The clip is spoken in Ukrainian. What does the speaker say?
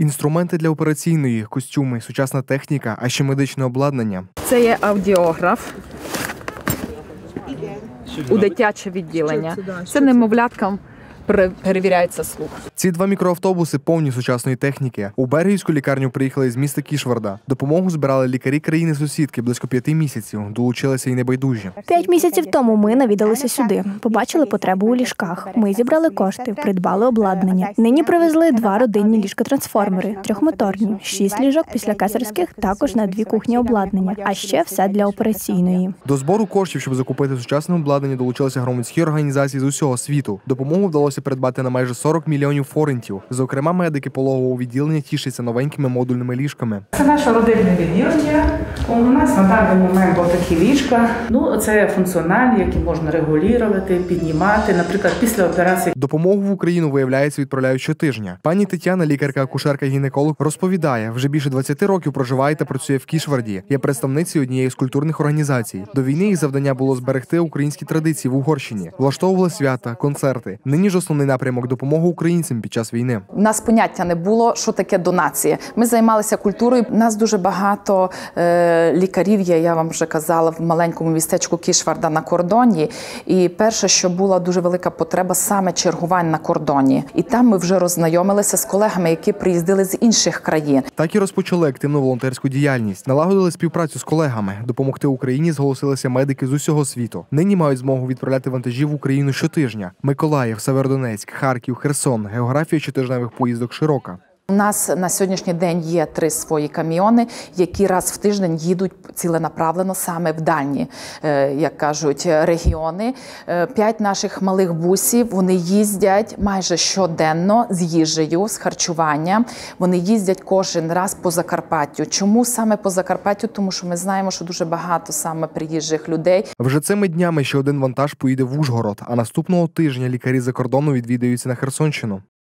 Інструменти для операційної, костюми, сучасна техніка, а ще медичне обладнання. Це є аудіограф у дитяче відділення. Це немовляткам перевіряється слух. Ці два мікроавтобуси повні сучасної техніки. У Бергівську лікарню приїхали з міста Кішварда. Допомогу збирали лікарі країни-сусідки близько 5 місяців. Долучилися і небайдужі. 5 місяців тому ми навідалися сюди. Побачили потребу у ліжках. Ми зібрали кошти, придбали обладнання. Нині привезли 2 родинні ліжкотрансформери, 3-моторні, 6 ліжок після кесарських, також на 2 кухні обладнання, а ще все для операційної. До збору коштів, щоб закупити сучасне обладнання, долучилися громадські організації з усього світу. Допомогу вдалося придбати на майже 40 мільйонів форинтів. Зокрема, медики пологового відділення тішаться новенькими модульними ліжками. Це наше родинне відділення. У нас на даний момент такі ліжка. Це функціональні, які можна регулювати, піднімати, наприклад, після операції. Допомогу в Україну, виявляється, відправляють щотижня. Пані Тетяна, лікарка-акушерка-гінеколог, розповідає, вже більше 20 років проживає та працює в Кішварді. Є представницею однієї з культурних організацій. До війни їх завдання було зберегти українські традиції в Угорщині. Влаштовували свята, концерти. Нині ж основний напрямок – допомога українцям під час війни. У нас поняття не було, що таке донація. Ми займалися культурою. У нас дуже багато лікарів є, я вам вже казала, в маленькому містечку Кішварда на кордоні. І перше, що була дуже велика потреба, саме чергувань на кордоні. І там ми вже роззнайомилися з колегами, які приїздили з інших країн. Так і розпочали активну волонтерську діяльність. Налагодили співпрацю з колегами. Допомогти Україні зголосилися медики з усього світу. Нині мають змогу відправляти вантажі в Україну щотижня. Миколаїв, Северодонецьк, Харків, Херсон. Географія щотижневих поїздок широка. У нас на сьогоднішній день є 3 свої каміони, які раз в тиждень їдуть ціленаправлено саме в дальні, як кажуть, регіони. 5 наших малих бусів, вони їздять майже щоденно з їжею, з харчуванням. Вони їздять кожен раз по Закарпаттю. Чому саме по Закарпаттю? Тому що ми знаємо, що дуже багато саме приїжджих людей. Вже цими днями ще один вантаж поїде в Ужгород, а наступного тижня лікарі за кордону відвідаються на Херсонщину.